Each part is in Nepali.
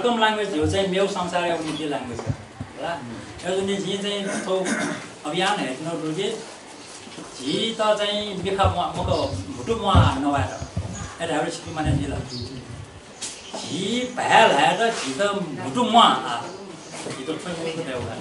वेलकम ल्याङ्ग्वेज हो चाहिँ मेउ संसार उनीति ल्याङ्ग्वेज हो ल यो जुन जी चाहिँ तो अभियान हेर्नु रुगे जी त चाहिँ बिखा मको भुटु म नभएर एटा हाम्रो सिपी माने दिला जी भ्याल हेर जी त भुटु म जी त छोइ को देउला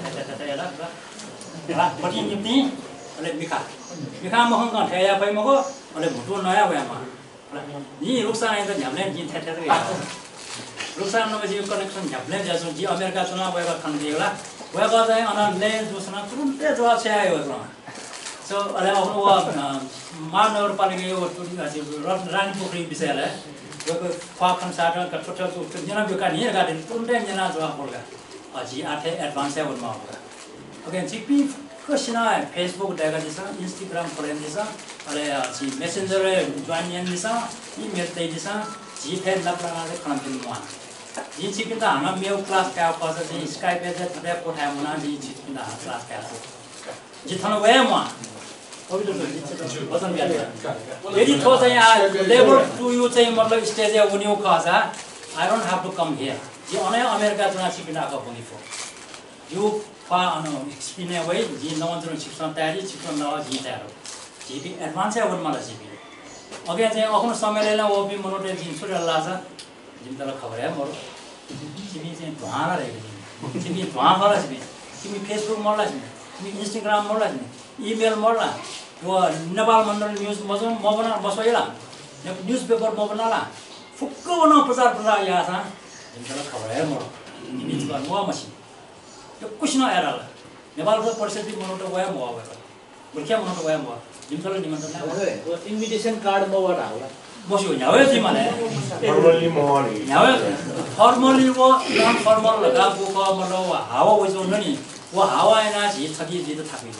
ल पटि निप्ति अले बिखा मखङ ठेया पै मको अले भुटु नया भएमा नि रुक्सा नै त झ्याम्ले जी ठ्याठ्या रुक्सा नभएपछि यो कनेक्सन झ्याम्ले ज्यासो जी अमेरिका चुनाव भएका खन दिएला भएका चाहिँ अनले जोसना तुरुन्तै जवाब छ्यायो त सो अले अब महानगरपालिका यो रानी पोखरी विषयलाई यो फाखन साट कटपट जना बेका नि गाडी तुरुन्तै जना जवाब बोलगा अझी आथे एडभान्स है वनमा होगा ओके जिपी कसना फेसबुक डेगा दिसा इंस्टाग्राम फॉलोइंग दिसा अले जी मेसेंजर ज्वाइन दिसा ईमेल ते दिसा जी फे लपलाले खनपिन मा जी छिकिन त हामा मेउ क्लास का पास चाहिँ स्काइप पे चाहिँ तबे कोठा मुना जी छिकिन त क्लास का जी थन वे मा ओबि त वचन बिया यदि थो चाहिँ आ लेभल 2 यु चाहिँ मतलब स्टेज या उनिउ खजा I don't have to come here जी अने अमेरिका जुना छिकिन आको पनि फो यु फा अन एक्सपीरियन्स वे जी नवन्द्र शिक्षण तयारी शिक्षण नव जी तयार जी भी एडवान्स है वन मलाई जी अगे चाहिँ अखनो समयले ओबी मनोटे जी सुरे लाजा जिम तल खबर है मोर तिमी चाहिँ धुवाला रहेको तिमी धुवा होला तिमी फेसबुक मर्ला तिमी इन्स्टाग्राम मर्ला इमेल मर्ला यो नेपाल मण्डल न्यूज मजो म बना बसैला न्यूज पेपर म बनाला फुक्क बना प्रचार यहाँ छ जिम तल खबर है मोर तिमी चाहिँ म मसी यो कुछ न एराला नेपाल परिषद मनोटे वया म भयो बुर्खिया मनोटे वया म जिम तल निमन्त्रण इन्भिटेसन कार्ड मबाट होला बस्यो न्यावे तिमीले फर्मली मर्नी न्यावे फर्मली वो नन फर्मल लगा को मतलब हावा वजो न नि वो हावा एना जी थकी जी त थाकिन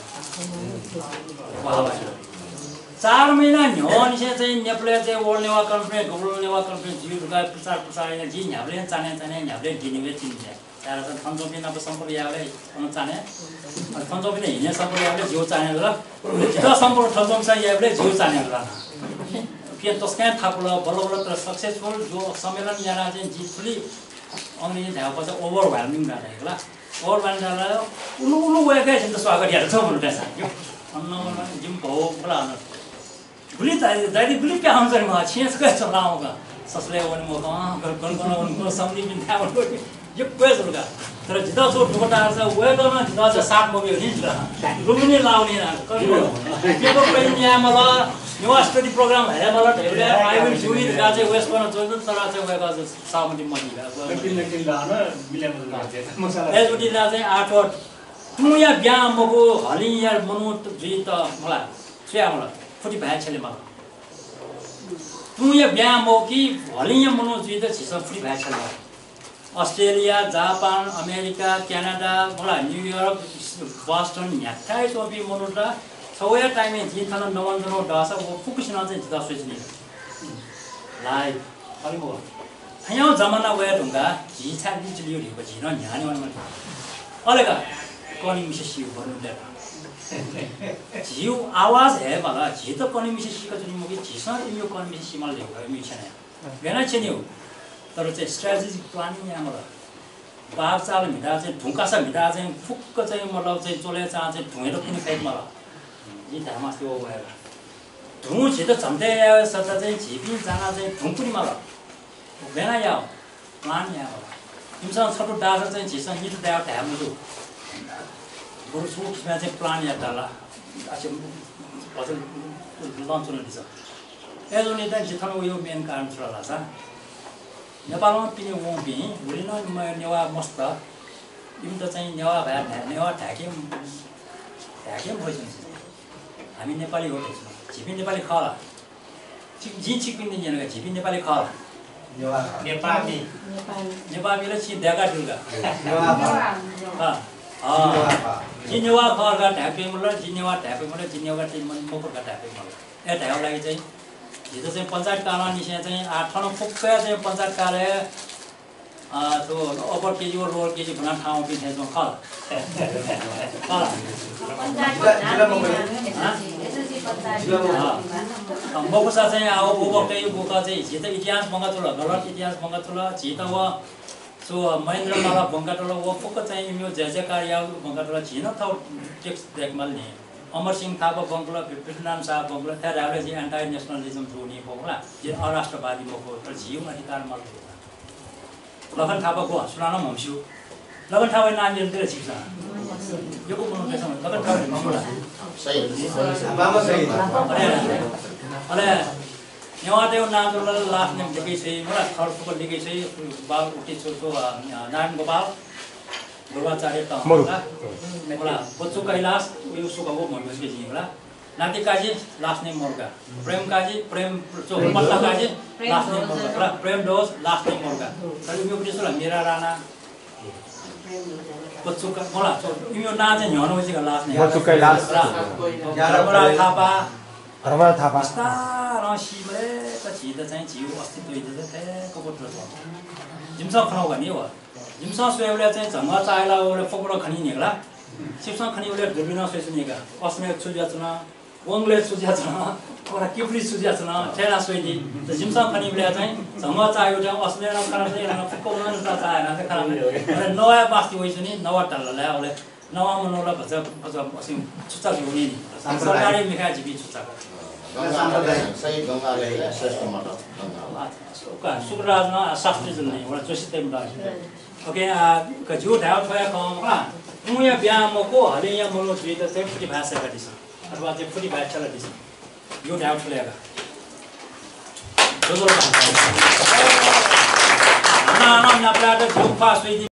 हावा 4 महिना न्योन से चाहिँ नेपालले चाहिँ world Newa conference global Newa conference जी रुगा प्रचार हैन जी न्यावले चाने न्यावले दिनिवे चिन्ने तारा त थन्जोपिन अब सम्पर्क यावले चाने थन्जोपिन हिने सम्पर्क यावले जिउ चाने ल जिता सम्पर्क थन्जोम यावले जिउ चाने ल के तस्कै थापुला बल्ल तर सक्सेसफुल जो सम्मेलन यहाँ चाहिँ जितफुली अंग्रेजी ध्यापछि ओभरवेलमिङ रहेको ल ओभरवेलमिङ रहेको उलु वेकै छ स्वागत यार छ भन्नु त्यसा यो अन्न जिम भो पुरा न भुली दाइदी भुली के हुन्छ नि म छेस के चलाउँगा ससले पनि म गन सम्झि बिन थाहा यो क्वेज लगा तर जिता जो ढुकटा छ वेगमा जिता छ 7 मोबी हो नि रुमिनी लाउने न के को पनि यहाँ मलाई यो स्टडी प्रोग्राम है मलाई धेरै आई विल डु इट गाजे वेस्ट गर्न जोइन तर चाहिँ वेगा सामति मनी किन लान मिलेन मसला एजुटी ला चाहिँ 8 तु या ब्या मको हलि यार मनु जी त मलाई छ्या मलाई फुटी भाइ छले मलाई तु या ब्या मो कि हलि या मनु जी त छिस फुटी भाइ छले अस्ट्रेलिया जापान अमेरिका क्यानाडा मलाई न्यूयॉर्क बोस्टन न्याथाइ टोपी मनुटा सवया टाइम में जी थाना नवंजनो डासा वो फुकुशिना चाहिँ जिता सोच्ने लाइभ अलि मो हयाँ जमाना वया ढुंगा जी छा बिच लियो लिएको जी न न्याने वन अलेगा कनी मिसेसी भन्नु दे जिउ आवाज है मला जी त कनी मिसेसी का जुनी मुगी जिसा यो कनी मिसेसी mal लिएको मिछने बेना छेन्यो तर चाहिँ स्ट्र्याटेजिक प्लानिङ यहाँ मलाई बार चाल मिटा चाहिँ ढुङ्का छ मिटा चाहिँ फुक्क चाहिँ मतलब चाहिँ चोले चाहिँ ढुँगेर पनि फेक मलाई जी धामा त्यो भएर ढुँ छिट झन्डै आयो सता चाहिँ झिपी जाना चाहिँ ढुङ पनि मलाई बेना या प्लान यहाँ होला तिमीसँग छोटो डाजर चाहिँ झिसँग मिठो डायो ढ्याम छु बरु सुक्समा चाहिँ प्लान या डाला हजुर लन्च हुनु दिन्छ एजोनी चाहिँ जिताउनु यो मेन कारण छ होला छ नेपालमा पनि वो बि भुलिन नेवा मस्त इम त चाहिँ नेवा भए नेवा ढाके भइसक्छ हामी नेपाली हो झिपी नेपाली खला जी छिपिने जनाको झिपी नेपाली खला नेवा नेपाली नेपालीले छि देगा दुर्गा जी नेवा खरगा ढाके मलाई जी नेवा ढाके मलाई जी नेवा टिम मन मोपरका ढाके मलाई ए ढाउ लागि चाहिँ हिजो चाहिँ पञ्चायत कालमा निस्या चाहिँ 8 ठाउँ फुक्क चाहिँ पञ्चायत कार्य त्यो अपर केजी वा लोअर केजी भन्ने ठाउँ बिथेजमा खल मकुसा चाहिँ अब बोबकै बोका चाहिँ झित इतिहास मङ्गा चुला गलत इतिहास मङ्गा चुला झित वा So Mahindra Mala Bangatola Wafuka time you Jazakaria Bangatola Chino text deck Malni. Amar Singh Thapa Bangla, Pitnan Sa Bangla, Third Average anti-nationalism through Nipola, Arastabadi Boko, Jiu Maritar Mal. Lavan Thapa Go, Sulana Momshu. Lavan Tower 9 years there, Chisa. You go on the Lavan Tower. Say, Nyawate naam to last name dikhi sei, mula third dikhi sei, bal uti so Naran Gopal, Gurvacharya ta mula Potsu Kailas, we used to go more with Jimla. Nati Kaji, last name Morga. Prem Kaji, Prem so Mata Kaji, last name Morga. Prem Dos, last name Morga. Kalau you put it Mira Rana, Potsu Mola, so you not in your nose last name. Potsu Kailas, Yaramura Thapa. Arama Thapa. Star she may achieve the same you was to do the Cocotra. Jimson Kanoganiwa. Jimson Sway says, I'm not I love a Fogro Caniniga. Simpson Canula, the Vino Sesuniga, Osmer Sujatana, Wongle Sujatana, or a Kipri Sujatana, Tell us with the Jimson Canibla, some more I would have Osmer and Focoman and the Canada. No evacuation, no water level, no one monola, but Tutaguni. I'm sorry, we had to be to Say don't allow system of Sukrana, substitution, or just them. Okay, because you have to come. We have Yamoko, Alia Molo, the safety pass at this. That was a pretty bachelor. You have to leave. No, not fast.